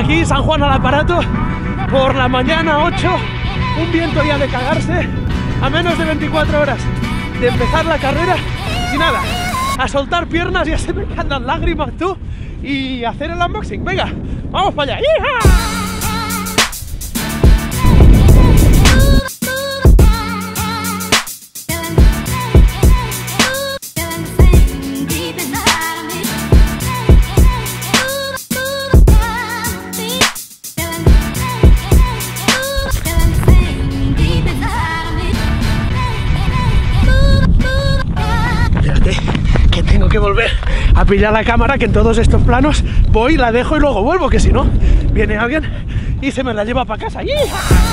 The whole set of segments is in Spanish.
Aquí San Juan al aparato, por la mañana 8, un viento ya de cagarse, a menos de 24 horas de empezar la carrera y nada, a soltar piernas, ya se me caen las lágrimas tú, y hacer el unboxing. Venga, vamos para allá. ¡Hija! Que volver a pillar la cámara, que en todos estos planos voy, la dejo y luego vuelvo, que si no viene alguien y se me la lleva para casa. ¡Hija!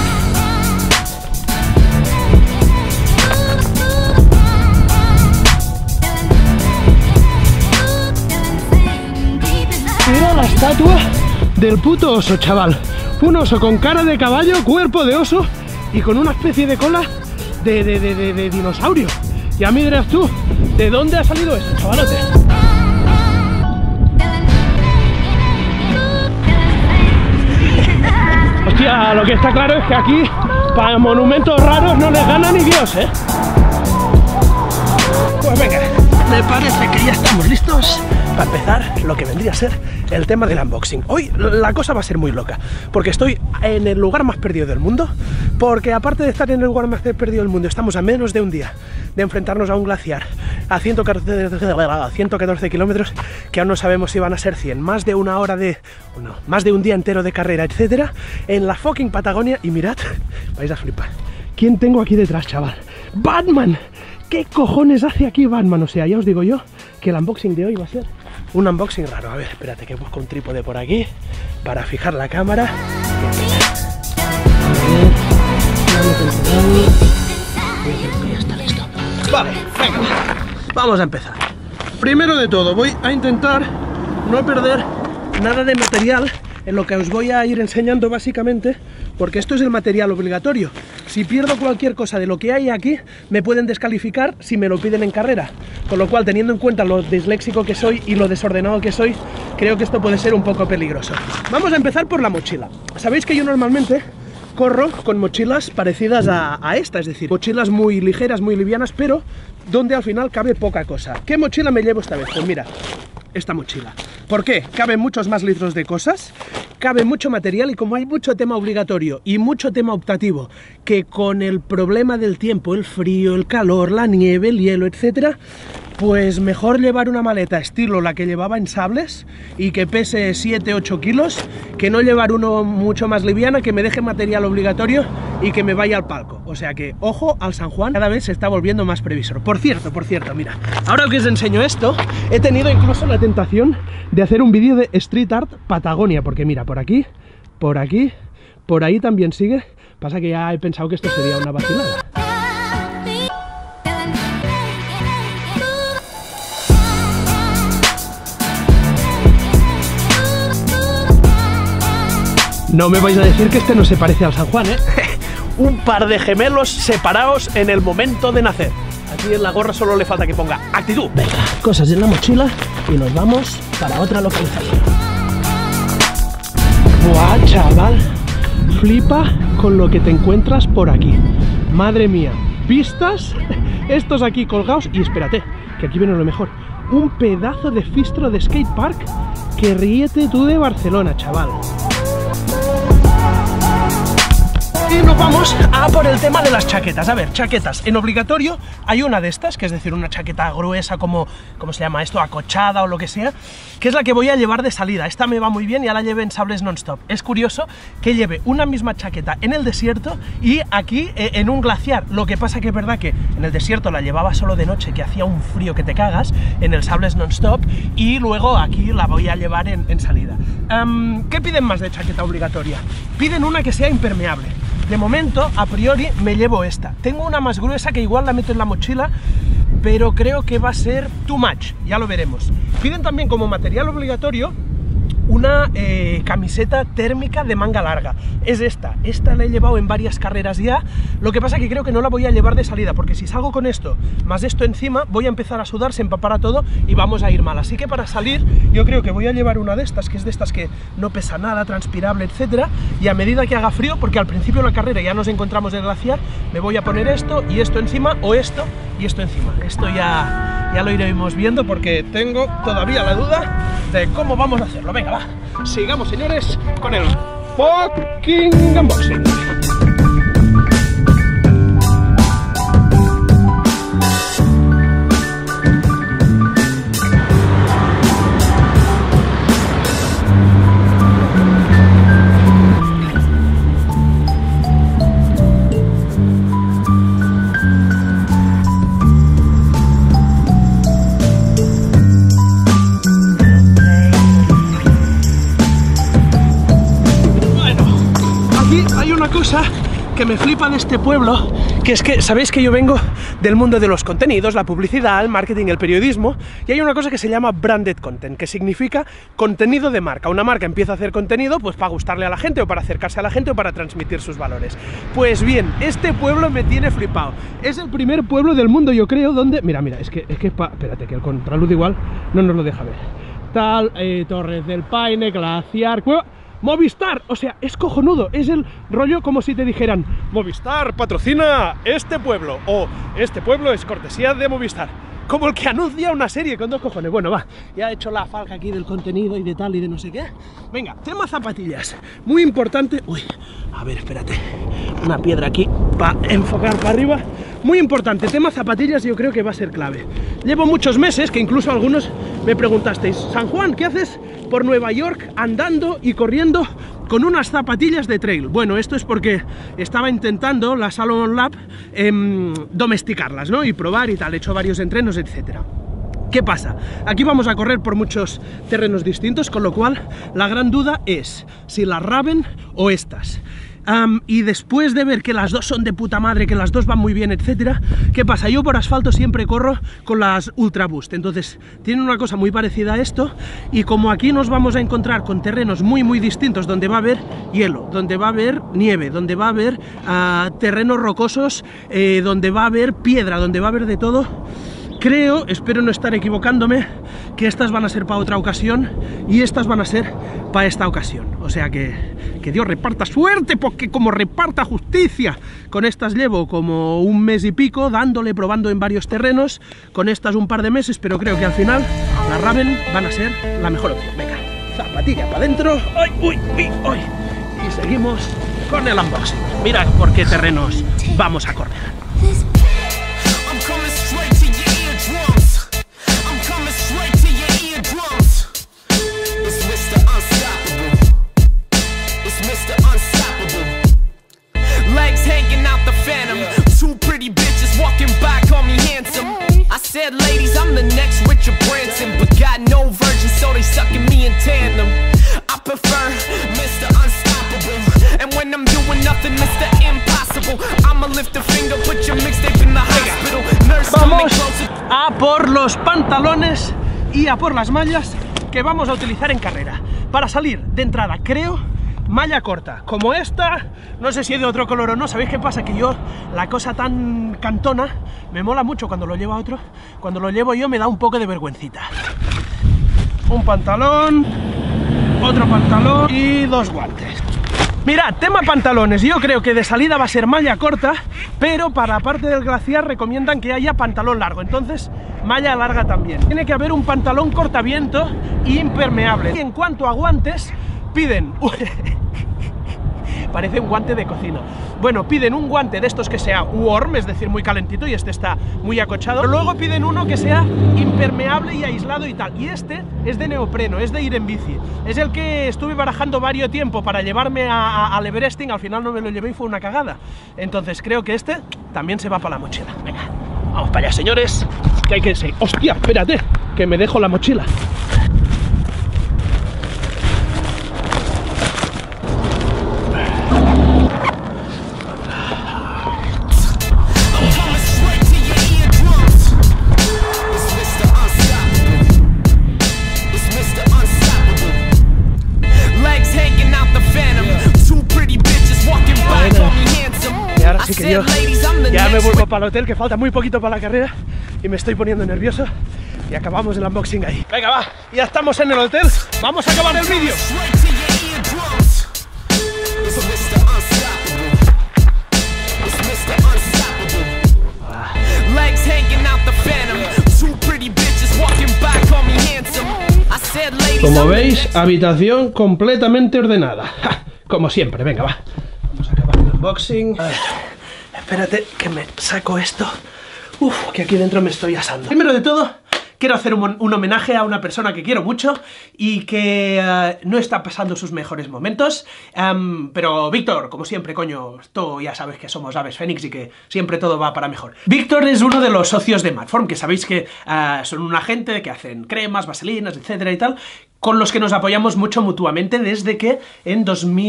Mira la estatua del puto oso, chaval. Un oso con cara de caballo, cuerpo de oso y con una especie de cola de dinosaurio. Ya me dirás tú, ¿de dónde ha salido eso, chavalote? Hostia, lo que está claro es que aquí, para monumentos raros, no les gana ni Dios, ¿eh? Pues venga, me parece que ya estamos listos para empezar lo que vendría a ser el tema del unboxing. Hoy la cosa va a ser muy loca, porque estoy en el lugar más perdido del mundo, porque aparte de estar en el lugar más perdido del mundo, estamos a menos de un día de enfrentarnos a un glaciar a 114 kilómetros, que aún no sabemos si van a ser 100, más de una hora de... no, más de un día entero de carrera, etcétera, en la fucking Patagonia. Y mirad, vais a flipar, ¿quién tengo aquí detrás, chaval? ¡Batman! ¿Qué cojones hace aquí Batman? O sea, ya os digo yo que el unboxing de hoy va a ser un unboxing raro. A ver, espérate que busco un trípode por aquí para fijar la cámara. Ya está listo. Vale, venga, vamos a empezar. Primero de todo, voy a intentar no perder nada de material en lo que os voy a ir enseñando básicamente, porque esto es el material obligatorio. Si pierdo cualquier cosa de lo que hay aquí, me pueden descalificar si me lo piden en carrera. Con lo cual, teniendo en cuenta lo disléxico que soy y lo desordenado que soy, creo que esto puede ser un poco peligroso. Vamos a empezar por la mochila. Sabéis que yo normalmente corro con mochilas parecidas a esta, es decir, mochilas muy ligeras, muy livianas, pero donde al final cabe poca cosa. ¿Qué mochila me llevo esta vez? Pues mira, esta mochila. ¿Por qué? Caben muchos más litros de cosas, cabe mucho material, y como hay mucho tema obligatorio y mucho tema optativo, que con el problema del tiempo, el frío, el calor, la nieve, el hielo, etcétera, pues mejor llevar una maleta estilo la que llevaba en Sables y que pese 7-8 kilos, que no llevar uno mucho más liviana, que me deje material obligatorio y que me vaya al palco. O sea que, ojo al San Juan, cada vez se está volviendo más previsor. Por cierto, mira, ahora que os enseño esto, he tenido incluso la tentación de hacer un vídeo de Street Art Patagonia, porque mira, por aquí, por ahí también sigue. Pasa que ya he pensado que esto sería una vacilada. No me vais a decir que este no se parece al San Juan, ¿eh? Un par de gemelos separados en el momento de nacer. Aquí en la gorra solo le falta que ponga actitud. Venga, cosas en la mochila y nos vamos para otra localización. ¡Buah, chaval! Flipa con lo que te encuentras por aquí. Madre mía, pistas, estos aquí colgados. Y espérate, que aquí viene lo mejor. Un pedazo de fistro de skatepark, que ríete tú de Barcelona, chaval. Y nos vamos a por el tema de las chaquetas. A ver, chaquetas. En obligatorio hay una de estas, que es decir, una chaqueta gruesa como, ¿cómo se llama esto? Acochada o lo que sea, que es la que voy a llevar de salida. Esta me va muy bien, ya la llevé en Sables non-stop. Es curioso que lleve una misma chaqueta en el desierto y aquí en un glaciar. Lo que pasa que es verdad que en el desierto la llevaba solo de noche, que hacía un frío que te cagas, en el Sables non-stop, y luego aquí la voy a llevar en salida. ¿Qué piden más de chaqueta obligatoria? Piden una que sea impermeable. De momento, a priori, me llevo esta. Tengo una más gruesa que igual la meto en la mochila, pero creo que va a ser too much, ya lo veremos. Piden también como material obligatorio una camiseta térmica de manga larga. Es esta la he llevado en varias carreras ya, lo que pasa que creo que no la voy a llevar de salida, porque si salgo con esto, más esto encima, voy a empezar a sudar, se empapará todo y vamos a ir mal. Así que para salir yo creo que voy a llevar una de estas, que es de estas que no pesa nada, transpirable, etcétera, y a medida que haga frío, porque al principio de la carrera ya nos encontramos en el glaciar, me voy a poner esto y esto encima, o esto y esto encima. Esto ya lo iremos viendo, porque tengo todavía la duda de cómo vamos a hacerlo. Venga, va, sigamos, señores, con el fucking unboxing. Cosa que me flipa de este pueblo, que es que sabéis que yo vengo del mundo de los contenidos, la publicidad, el marketing, el periodismo, y hay una cosa que se llama branded content, que significa contenido de marca. Una marca empieza a hacer contenido pues para gustarle a la gente, o para acercarse a la gente, o para transmitir sus valores. Pues bien, este pueblo me tiene flipado. Es el primer pueblo del mundo, yo creo, donde... Mira, es que espérate, que el contraluz igual no nos lo deja ver. Tal, Torres del Paine, Glaciar, Cueva... Movistar, o sea, es cojonudo, es el rollo como si te dijeran Movistar patrocina este pueblo, o este pueblo es cortesía de Movistar, como el que anuncia una serie con 2 cojones. Bueno, va, ya he hecho la falca aquí del contenido y de tal y de no sé qué. Venga, tema zapatillas, muy importante. Uy, a ver, espérate, una piedra aquí para enfocar para arriba. Muy importante, tema zapatillas, yo creo que va a ser clave. Llevo muchos meses, que incluso algunos me preguntasteis, San Juan, ¿qué haces por Nueva York andando y corriendo con unas zapatillas de trail? Bueno, esto es porque estaba intentando la Salomon Lab domesticarlas, ¿no? Y probar y tal, he hecho varios entrenos, etcétera. ¿Qué pasa? Aquí vamos a correr por muchos terrenos distintos, con lo cual la gran duda es si las Raven o estas. Y después de ver que las dos son de puta madre, que las dos van muy bien, etcétera, ¿qué pasa? Yo por asfalto siempre corro con las Ultra Boost, entonces tienen una cosa muy parecida a esto, y como aquí nos vamos a encontrar con terrenos muy distintos, donde va a haber hielo, donde va a haber nieve, donde va a haber terrenos rocosos, donde va a haber piedra, donde va a haber de todo, creo, espero no estar equivocándome, que estas van a ser para otra ocasión y estas van a ser para esta ocasión. O sea que Dios reparta suerte, porque como reparta justicia. Con estas llevo como un mes y pico dándole, probando en varios terrenos, con estas un par de meses, pero creo que al final las Raven van a ser la mejor opción. Venga, zapatilla para adentro. ¡Ay, uy! Y seguimos con el unboxing. Mirad por qué terrenos vamos a correr. Said ladies, I'm the next Richard Branson, but got no virgin, so they sucking me in tandem. I prefer Mr. Unstoppable, and when I'm doing nothing, Mr. Impossible. I'ma lift a finger, put your mixtape in the hospital. Nurse coming closer. A por los pantalones y a por las mallas que vamos a utilizar en carrera. Para salir de entrada, creo, malla corta, como esta, no sé si es de otro color o no. ¿Sabéis qué pasa? Que yo, la cosa tan cantona, me mola mucho cuando lo lleva otro. Cuando lo llevo yo me da un poco de vergüencita. Un pantalón, otro pantalón y 2 guantes. Mirad, tema pantalones, yo creo que de salida va a ser malla corta, pero para la parte del glaciar recomiendan que haya pantalón largo, entonces malla larga también. Tiene que haber un pantalón cortaviento e impermeable. Y en cuanto a guantes, piden... Parece un guante de cocina. Bueno, piden un guante de estos que sea warm, es decir, muy calentito, y este está muy acochado. Pero luego piden uno que sea impermeable y aislado y tal. Y este es de neopreno, es de ir en bici. Es el que estuve barajando varios tiempo para llevarme al Everesting. Al final no me lo llevé y fue una cagada. Entonces creo que este también se va para la mochila. Venga, vamos para allá, señores. Que hay que seguir. ¡Hostia! Espérate, que me dejo la mochila. tío. Ya me vuelvo para el hotel, que falta muy poquito para la carrera y me estoy poniendo nervioso. Y acabamos el unboxing ahí. Venga, va, ya estamos en el hotel. Vamos a acabar el vídeo. Como veis, habitación completamente ordenada. ¡Ja! Como siempre, venga, va. Vamos a acabar el unboxing. A ver, espérate que me saco esto. Uf, que aquí dentro me estoy asando. Primero de todo, quiero hacer un homenaje a una persona que quiero mucho y que no está pasando sus mejores momentos, pero Víctor, como siempre, coño, tú ya sabes que somos aves fénix y que siempre todo va para mejor. Víctor es uno de los socios de Madform, que sabéis que son una gente que hacen cremas, vaselinas, etcétera y tal, con los que nos apoyamos mucho mutuamente desde que en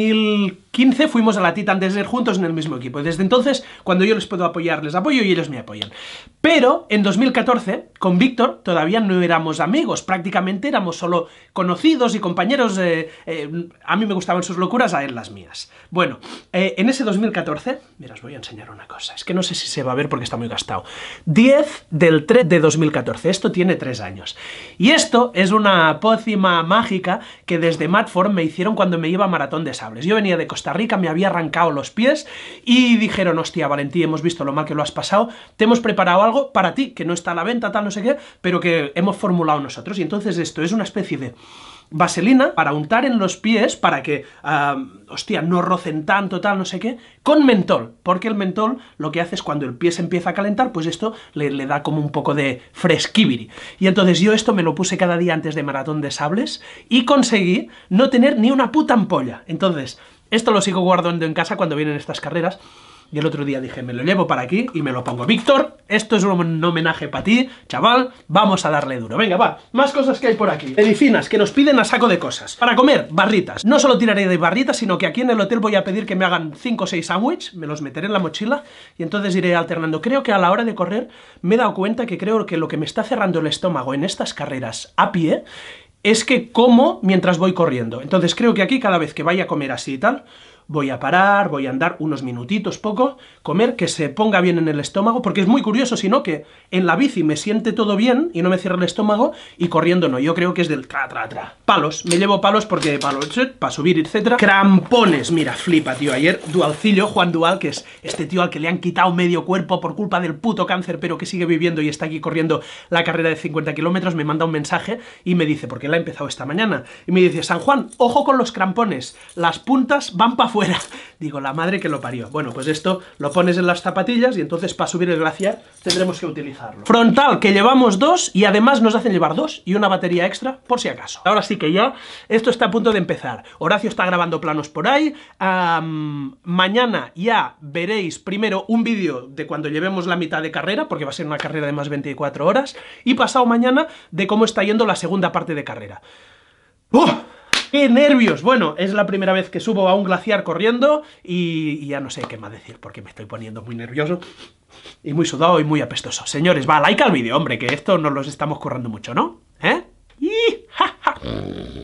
2015 fuimos a la Titan Desert juntos en el mismo equipo. Y desde entonces, cuando yo les puedo apoyar, les apoyo y ellos me apoyan. Pero en 2014, con Víctor, todavía no éramos amigos, prácticamente éramos solo conocidos y compañeros. A mí me gustaban sus locuras, a él las mías. Bueno, en ese 2014, mira, os voy a enseñar una cosa, es que no sé si se va a ver porque está muy gastado. 10 del 3 de 2014, esto tiene 3 años. Y esto es una pócima mágica que desde Madform me hicieron cuando me iba a Maratón de Sables. Yo venía de Costa Rica, me había arrancado los pies y dijeron, hostia, Valentí, hemos visto lo mal que lo has pasado, te hemos preparado algo para ti, que no está a la venta, tal, no sé qué, pero que hemos formulado nosotros. Y entonces esto es una especie de vaselina para untar en los pies para que, hostia, no rocen tanto, tal, no sé qué, con mentol, porque el mentol lo que hace es cuando el pie se empieza a calentar, pues esto le da como un poco de fresquibiri. Y entonces yo esto me lo puse cada día antes de Maratón de Sables y conseguí no tener ni una puta ampolla. Entonces, esto lo sigo guardando en casa cuando vienen estas carreras. Y el otro día dije, me lo llevo para aquí y me lo pongo. Víctor, esto es un homenaje para ti, chaval, vamos a darle duro. Venga, va, más cosas que hay por aquí. Medicinas, que nos piden a saco de cosas. Para comer, barritas. No solo tiraré de barritas, sino que aquí en el hotel voy a pedir que me hagan 5 o 6 sándwiches, me los meteré en la mochila y entonces iré alternando. Creo que a la hora de correr me he dado cuenta que creo que lo que me está cerrando el estómago en estas carreras a pie es que como mientras voy corriendo. Entonces creo que aquí cada vez que vaya a comer así y tal, voy a parar, voy a andar unos minutitos, poco, comer, que se ponga bien en el estómago, porque es muy curioso, si no, que en la bici me siente todo bien y no me cierra el estómago, y corriendo no, yo creo que es del tra. Palos, me llevo palos porque palos, para subir, etcétera. Crampones, mira, flipa, tío, ayer Dualcillo, Juan Dual, que es este tío al que le han quitado medio cuerpo por culpa del puto cáncer, pero que sigue viviendo y está aquí corriendo la carrera de 50 kilómetros, me manda un mensaje y me dice, porque él ha empezado esta mañana, y me dice, San Juan, ojo con los crampones, las puntas van para afuera. Digo, la madre que lo parió. Bueno, pues esto lo pones en las zapatillas y entonces para subir el glaciar tendremos que utilizarlo. Frontal, que llevamos 2 y además nos hacen llevar 2 y una batería extra por si acaso. Ahora sí que ya, esto está a punto de empezar. Horacio está grabando planos por ahí. Mañana ya veréis primero un vídeo de cuando llevemos la mitad de carrera, porque va a ser una carrera de más 24 horas, y pasado mañana de cómo está yendo la segunda parte de carrera. ¡Oh! ¡Qué nervios! Bueno, es la primera vez que subo a un glaciar corriendo y ya no sé qué más decir porque me estoy poniendo muy nervioso y muy sudado y muy apestoso. Señores, va, like al vídeo, hombre, que esto nos los estamos currando mucho, ¿no? ¿Eh? ¡Ja, ja!